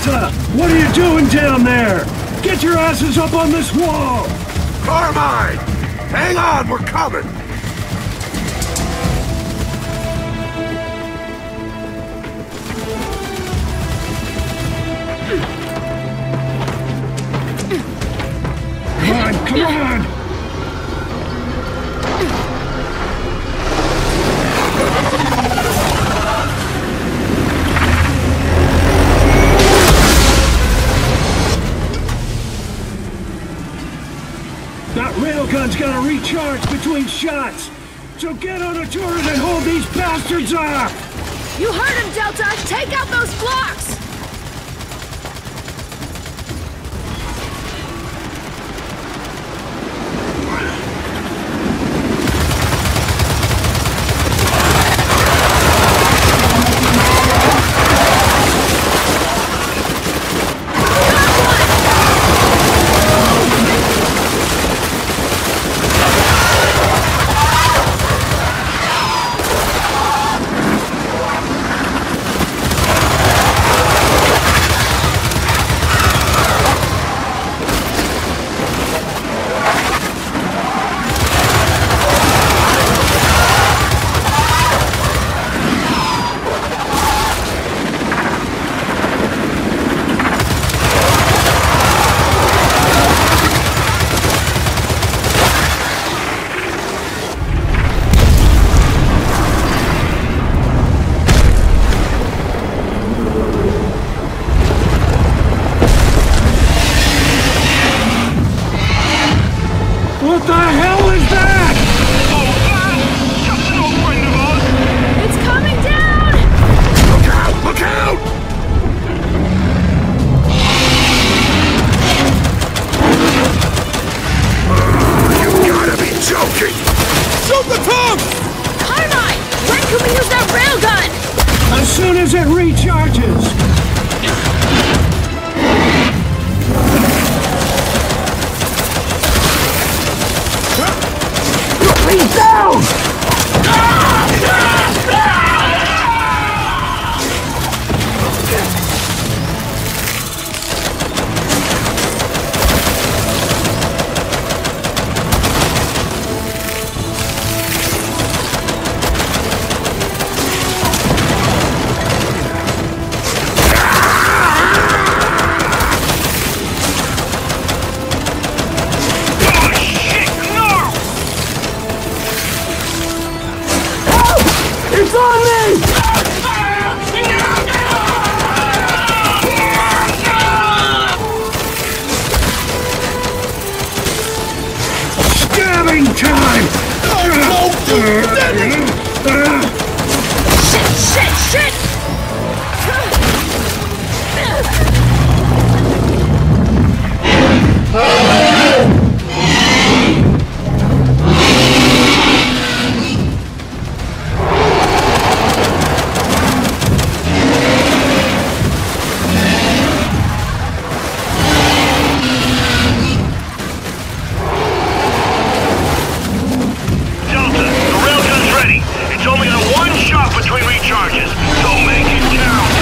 Delta! What are you doing down there? Get your asses up on this wall! Carmine! Hang on, we're coming! Come on! That railgun's gotta recharge between shots! So get on a turret and hold these bastards off! You heard him, Delta! Take out those blocks! What the hell is that? Just an old friend of ours! It's coming down! Look out! Look out! You gotta be joking! Shoot the tongue! Carmine! When can we use that railgun? As soon as it recharges! He's down! It's on me! Stabbing time! Shit! Delta, the railgun's ready. It's only the one shot between recharges, so make it count.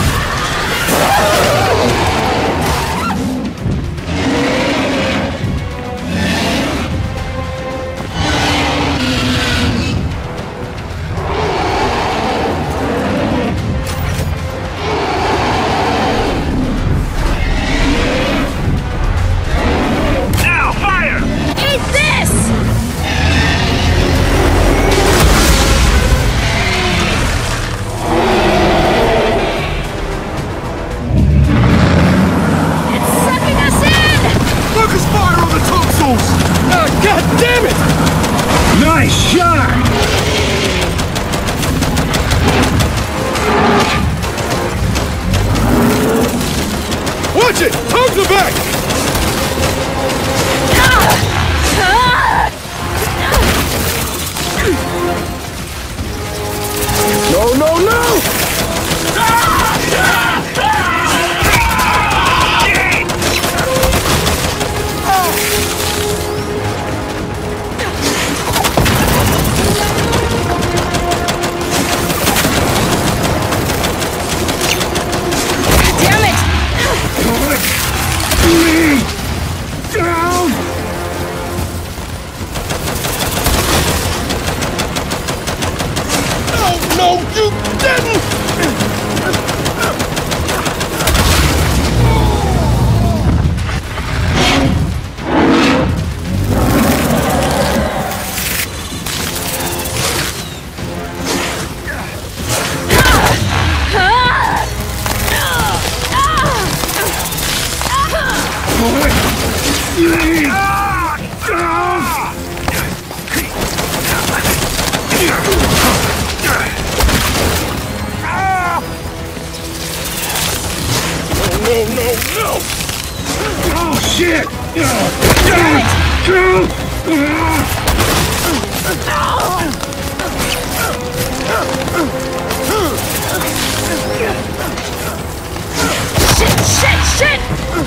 Now, fire! Eat this! It's sucking us in! Focus fire on the tonsils! God damn it! Nice shot! Watch it! Towards the back! No! Damn it! No, you didn't! No! Oh, shit! Shit!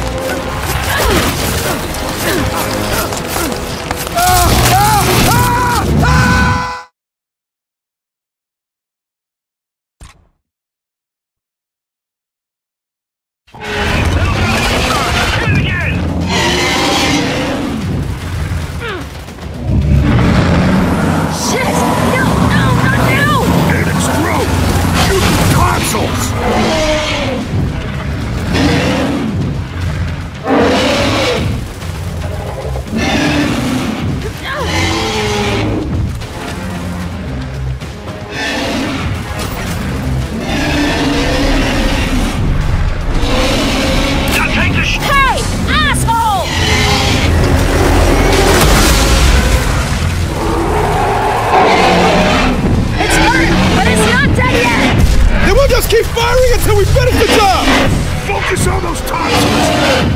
Keep firing until we finish the job! Focus on those toxins!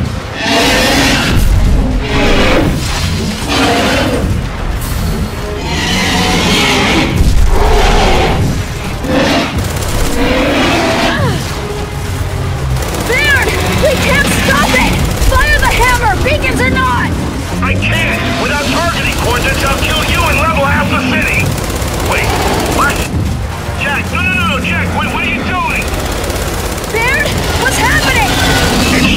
Baird! We can't stop it! Fire the hammer, beacons or not! I can't! Without targeting coordinates, I'll kill you and level half the city! Wait, what? Jack, no, Jack, what are you doing? Baird, what's happening? It's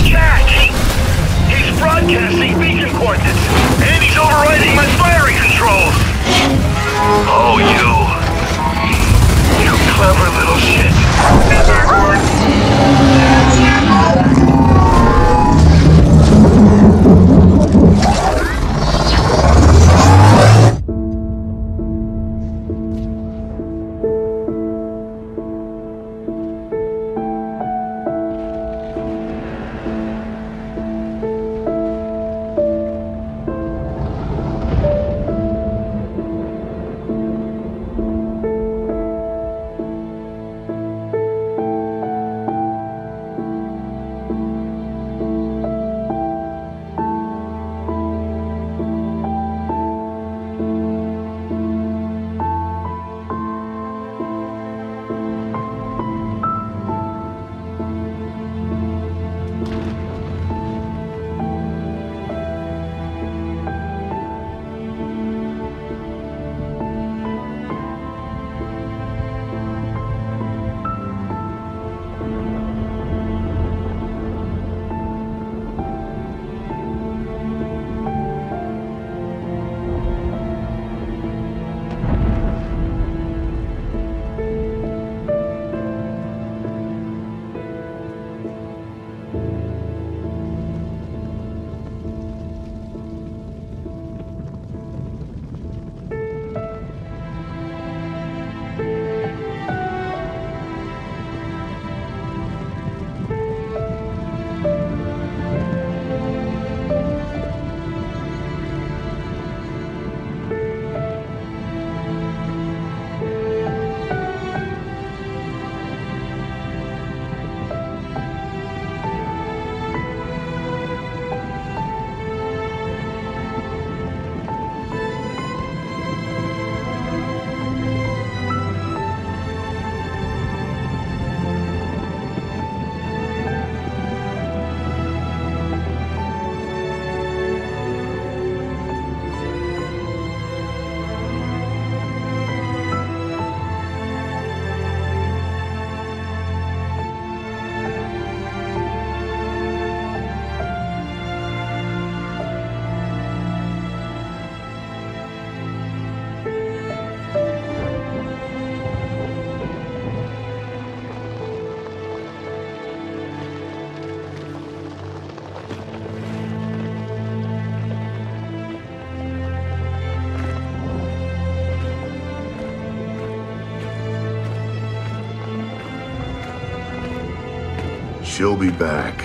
She'll be back.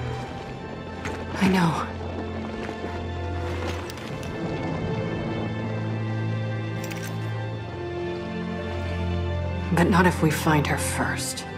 I know. But not if we find her first.